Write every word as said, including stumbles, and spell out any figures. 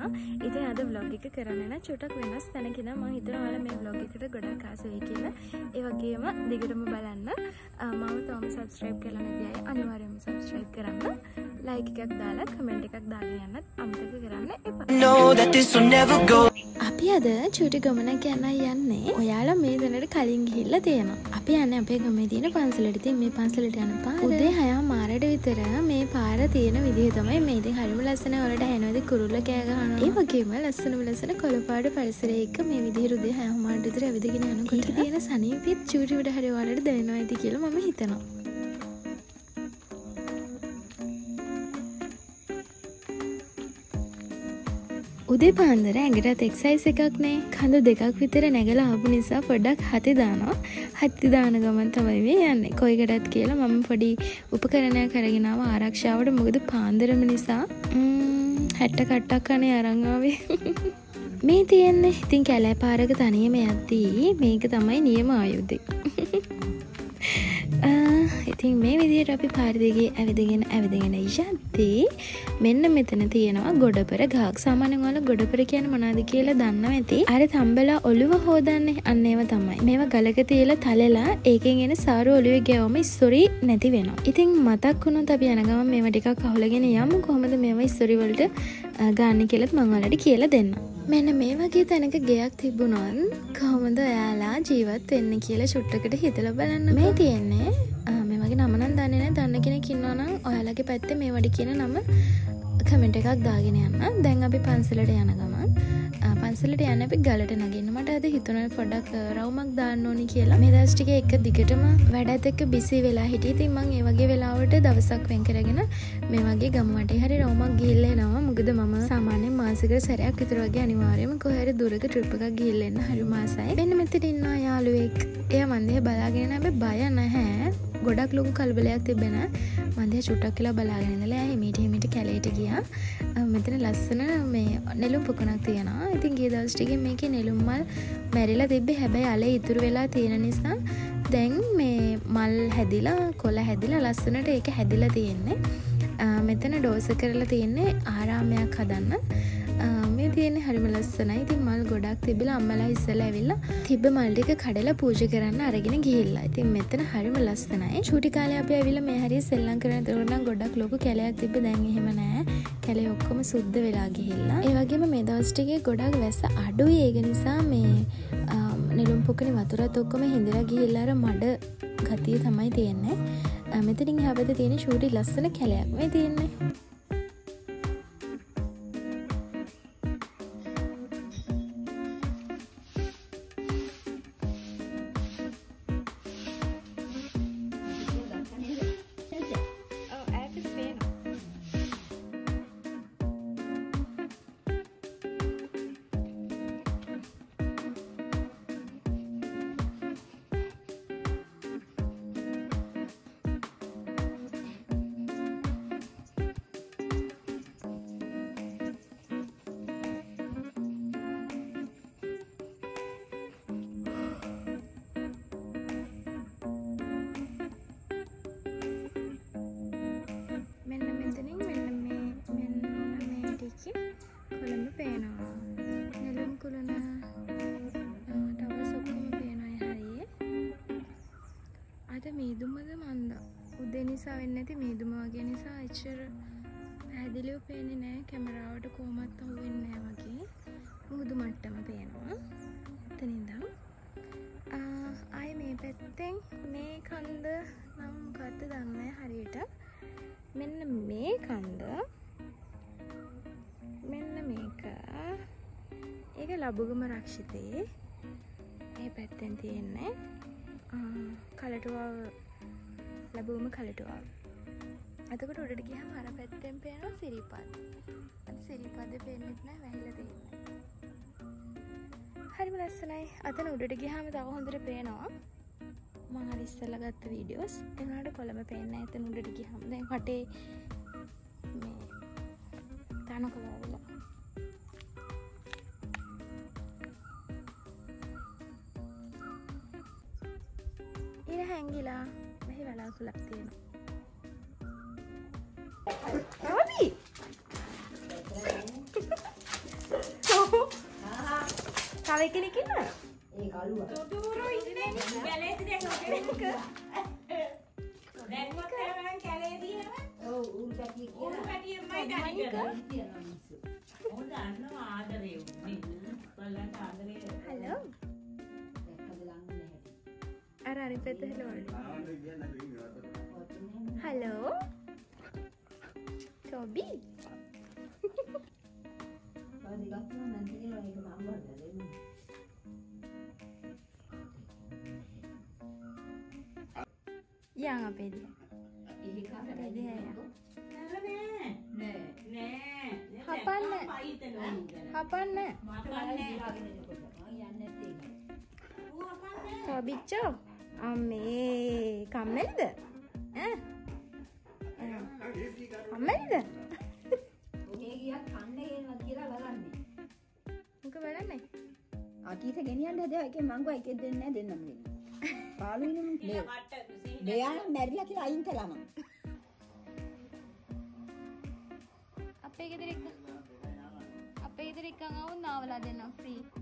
ඉතින් අද vlog එක කරන්න නම් චුට්ටක් වෙනස් තැනක ඉඳන් මම හිතනවා ඔයාලා මේ vlog එකට ගොඩක් ආස වෙයි කියලා. ඒ වගේම දිගටම බලන්න. මම තාම subscribe කරලා නැති අය අනිවාර්යයෙන්ම subscribe කරන්න. like එකක් දාලා comment එකක් දාගෙන යන්නත් අමතක කරන්න එපා. know that this will never go. අපි අද චුටි ගමනක් යන්නයි යන්නේ. ඔයාලා මේ දණට කලින් ගිහිල්ලා තියෙනවා. අපි යන්නේ අපේ ගමේ තියෙන පන්සලට. ඉතින් මේ පන්සලට යන පාර උදේ හය මාරට විතර මේ පාර තියෙන විදිහ තමයි මේ. ඉතින් හරිම ලස්සනයි. ඔයාලට ඇහෙනවද කුරුල්ල කෑ ගහනවා. ඒ වගේම ලස්සනම ලස්සන කොළපාට පරිසරයක මේ විදිහ උදේ හය මාරට විතර ඇවිදගෙන යනකොට තියෙන සනීපෙත් චුටිවට හරි ඔයාලට දැනෙනවා ඇති කියලා මම හිතනවා. උදේ පාන්දර ඇඟටත් එක්සයිස් එකක් නෑ. කඳු දෙකක් විතර නැගලා ආපු නිසා පොඩ්ඩක් හති දානවා. හති දාන ගමන් තමයි මේ යන්නේ. කොයිකටත් කියලා මම පොඩි උපකරණයක් අරගෙන ආව ආරක්ෂාවට. මොකද පාන්දරම නිසා හැට්ට කට්ටක් කනේ අරන් ආවේ. මේ තියෙන්නේ ඉතින් කැලෑ පාරක තනියම යද්දී මේක තමයි නියම ආයුධය. ඉතින් මේ විදිහට අපි පාර දිගේ ඇවිදගෙන ඇවිදගෙන යද්දී මෙන්න මෙතන තියෙනවා ගොඩපර ගහක්. සාමාන්‍යයෙන් ඔයාලා ගොඩපර කියන්නේ මොනවද කියලා දන්නව ඇති. අර තම්බලා ඔළුව හොදන්නේ අන්න ඒව තමයි. මේවා ගලක තියලා තලලා ඒකෙන් එන සාරු ඔළුවේ ගෑවම ඉස්සොරි නැති වෙනවා. ඉතින් මතක් වුණොත් අපි යන ගමන් මේවා ටිකක් අහුලගෙන යමු. කොහොමද මේවා ඉස්සොරි වලට ගන්න කියලාත් මම ඔයාලට කියලා දෙන්නම්. මෙන්න මේ වගේ තැනක ගෙයක් තිබුණොත් කොහොමද ඔයාලා ජීවත් වෙන්නේ කියලා චුට්ටකට හිතලා බලන්න. මේ තියෙන්නේ මේ වගේ නම නම් දන්නේ නැහැ. දන්න කෙනෙක් ඉන්නවා නම් ඔයාලගේ පැත්තේ මේ වඩි කියන නම කමෙන්ට් එකක් දාගෙන යන්න. දැන් අපි පන්සලට යන ගමන් පන්සලට යන්න අපි ගලට නගින්න. මට අද හිතුණා පොඩ්ඩක් රවුමක් දාන්න ඕනි කියලා. මේ දවස් ටික එක දිගටම වැඩත් එක්ක බිසි වෙලා හිටියේ. ඉතින් මම ඒ වගේ වෙලාවට දවසක් වෙන් කරගෙන මේ වගේ ගම්මටේ හරි රවුමක් ගිහිල්ලා එනවා. මොකද මම සාමාන්‍යයෙන් මාසෙකට සැරයක් විතර වගේ අනිවාර්යයෙන්ම කොහේ හරි දුරක ට්‍රිප් එකක් ගිහිල්ලා එන්න හරි මාසයි. මෙන්න මෙතන ඉන්නවා යාළුවෙක්. එයා මන් දිහා බලාගෙන ඉන්න හැබැයි බය නැහැ. ගොඩක් ලොකු කලබලයක් තිබෙන. මන් දිහා චුට්ටක් කියලා බලාගෙන ඉඳලා හිමීට හිමීට කැලේට ගියා. මෙතන ලස්සන මේ නෙළුම් පොකුණක් තියෙනවා. ඉතින් ගිය දවස් ටිකේ මේකේ නෙළුම් මල් මැරිලා තිබ්බේ. හැබැයි අලේ ඉතුරු වෙලා තියෙන නිසා දැන් මේ මල් හැදිලා කොළ හැදිලා ලස්සනට ඒක හැදිලා තියෙන්නේ. මෙතන ඩෝස කරලා තියෙන්නේ ආරාමයක් හදන්න. මේ තියෙන්නේ හරිම ලස්සනයි. ඉතින් මල් ගොඩක් තිබිලා අම්මලා ඉස්සෙල්ලා ඇවිල්ලා තිබ්බ මල් ටික කඩලා පූජා කරන්න අරගෙන ගිහිල්ලා. ඉතින් මෙතන හරිම ලස්සනයි. චූටි කාලේ අපි ඇවිල්ලා මේ හරිය සෙල්ලම් කරන දරුවෝ නම් ගොඩක් ලොකු කැලයක් තිබ්බ. දැන් එහෙම නෑ. කැලේ ඔක්කොම සුද්ධ වෙලා ගිහිල්ලා. ඒ වගේම මේ දවස් ටිකේ ගොඩක් වැස්ස අඩුයි. ඒක නිසා මේ නෙළුම් පොකුණේ වතුරත් ඔක්කොම හිඳලා ගිහිල්ලා අර මඩ ගතිය තමයි තියෙන්නේ. මෙතනින් එහා පැත්තේ තියෙන චූටි ලස්සන කැලයක් මේ තියෙන්නේ. මේදුමද මන්ද උදේ නිසා වෙන්නේ නැති මේදුම වගේ නිසා එච්චර පැහැදිලිව පේන්නේ නැහැ. කැමරාවට කොහොමත් අහු වෙන්නේ නැහැ වගේ මුහුදු මට්ටම පේනවා. එතන ඉඳන් ආයේ මේ පැත්තෙන් මේ කන්ද නම් මොකද්ද දන්නේ හරියට. මෙන්න මේ කන්ද මෙන්න මේක ඒක ලබුගම රක්ෂිතේ. මේ පැත්තෙන් තියෙන්නේ කලටුවාව ලැබුවම කලටුවාව. අතකොට උඩට ගියාම අර පැත්තෙන් පේනවා සිරිපාද. අද සිරිපාද පේන්නෙත් නෑ වැහිලා තියෙන්නේ. හරිම ලස්සනයි. අතන උඩට ගියාම තව හොඳට පේනවා. මම හරි ඉස්සෙල්ලා ගත්ත වීඩියෝස්. ඒ වුණාට කොළඹ පේන්නේ නැහැ. එතන උඩට ගියාම දැන් වටේ මේ තනකොළ ආවිලා. ඉර හැංගිලා මෙහි වලාකුළක් තියෙනවා. රවි තව කෙනෙක් ඉන්නවා? ඒ කළුවා. තුටුරෝ ඉන්නේ කැලේදී දැන් ඔතනක. දැන් මොකද කරන්නේ කැලේදී නම? ඔව් උන් පැටිය උන් කියලා. පැටියමයි දන්නේ කරා. තියනවා මිනිස්සු. ඕන් දන්නවා ආදරේ උන්නේ. බලන්න ආදරේ. හලෝ. දැක්කද ලඟ නැහැ. අර අනිත් පැත්ත හලෝ. හලෝ. ටොබි. තව දෙකක් නම් නැති කියලා ඒක මම වලද දෙන්නේ. යන් අපේදී. ඒ කාට අපේදී වැඩි නෑ. නෑ නෑ. නෑ. හපන්න. පයිතලෝ. හපන්න. හපන්නේ. ලාගෙන එනකොට මම යන්නේ නැත්තේ ඒක. ඌ හපන්නේ. ටොබිච්චෝ. අම්මේ කම්මැලිද? ඈ. කම්මැලිද? ඔහේ ගියත් කන්න ගේනවා කියලා බලන්නේ. මොක බලන්නේ? අකීත ගෙනියන්න හදා එකේ මංගෝ එකෙක් දෙන්නේ නැහැ දෙන්නම දෙන්නේ. පාළුයිනේ මේ. කට සිහින. මෙයා නම් මැරිලා කියලා අයින් කළාම. අපේ ගෙදර එක අපේ ගෙදර එකන් ආවොත් නාවලා දෙන්නම් ෆ්‍රී.